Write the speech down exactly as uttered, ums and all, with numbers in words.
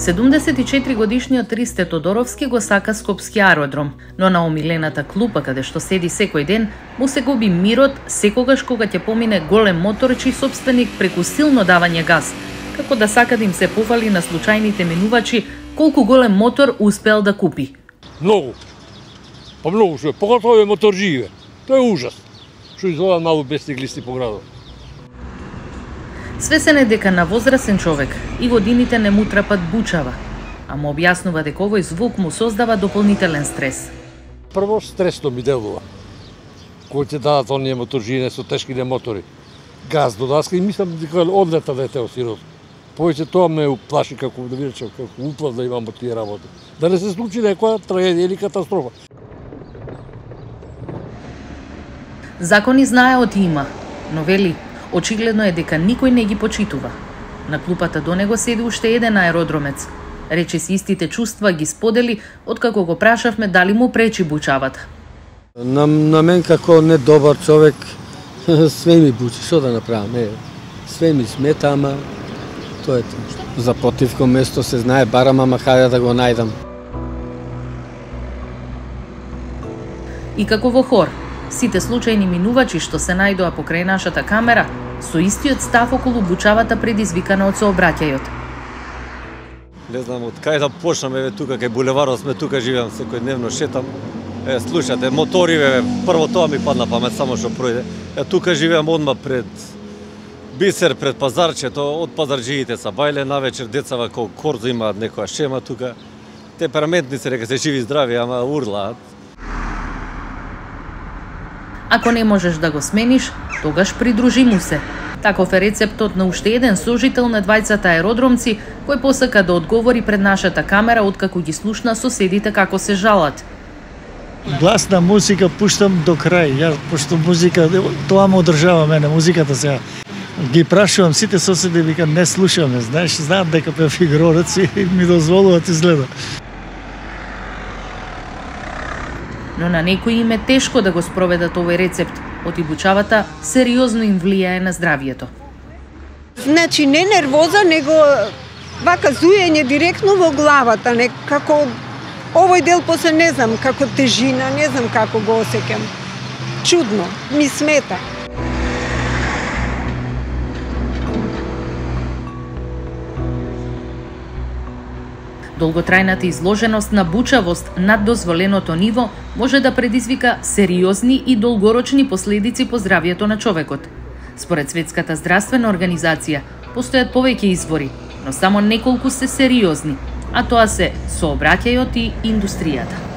седумдесет и четири годишниот Ристе Тодоровски го сака скопски аеродром, но на омилената клупа каде што седи секој ден, му се губи мирот секогаш кога ќе помине голем мотор чиј собственик преку силно давање газ, како да сака да им се пофали на случајните минувачи колку голем мотор успеал да купи. Многу. Па многу што е, поготово е моторџије. Тоа е ужас. Што изгледа малку безтеглисти по градот. Свесен е дека на возрасен човек и годините не му трапат бучава, а му објаснува дека овој звук му создава дополнителен стрес. Прво стресто ми делува. Кој ќе дадат оние моторџије со тешките мотори. Газ до даска и мислам дека одлета дете од сирот. Повеќе тоа ме уплаши како да ви речам, како уплав да имам од тие работи. Да не се случи некоја трагедија или катастрофа. Закони знаеот има, но вели, очигледно е дека никој не ги почитува. На клупата до него седи уште еден аеродромец. Рече си истите чувства ги сподели откако го прашавме дали му пречи бучавата. На, на мен како недобар човек све ми бучи, што да направам? Е, све ми смета, ама тоа е тоа. За противко место се знае, барам, ама каде да го најдам. И како во хор, сите случајни минувачи што се најдоа покрај нашата камера, со истиот став околу бучавата предизвикана од сообраќајот. Не знам од кај да почнам, еве тука кај булеварот сме, тука живеам секојдневно, шетам. Е, слушате, мотори, еве, прво тоа ми падна памет, само што пројде. Е, тука живеам одма пред Бисер, пред пазарчето, од пазарџиите са бајле, навечер децава као корзо имаат некоја шема тука. Темпераментни се, река се живи здрави, ама урлаат. Ако не можеш да го смениш, тогаш придружи му се. Таков е рецептот на уште еден сожител на двајцата аеродромци, кој посака да одговори пред нашата камера откако ги слушна соседите како се жалат. Гласна музика пуштам до крај. Ја пошто музика, тоа ме одржава мене, музиката сега. Ги прашувам сите соседи, вика не слушаме, знаеш, знаат дека пев игрорец и ми дозволуваат изгледа. Но на некои им е тешко да го спроведат овој рецепт, оти бучавата сериозно им влијае на здравието. Значи не нервоза, него вака зуење директно во главата, не како овој дел после не знам, како тежина, не знам како го осеќам. Чудно, ми смета. Долготрајната изложеност на бучавост над дозволеното ниво може да предизвика сериозни и долгорочни последици по здравието на човекот. Според Светската здравствена организација, постојат повеќе извори, но само неколку се сериозни, а тоа се сообраќајот и индустријата.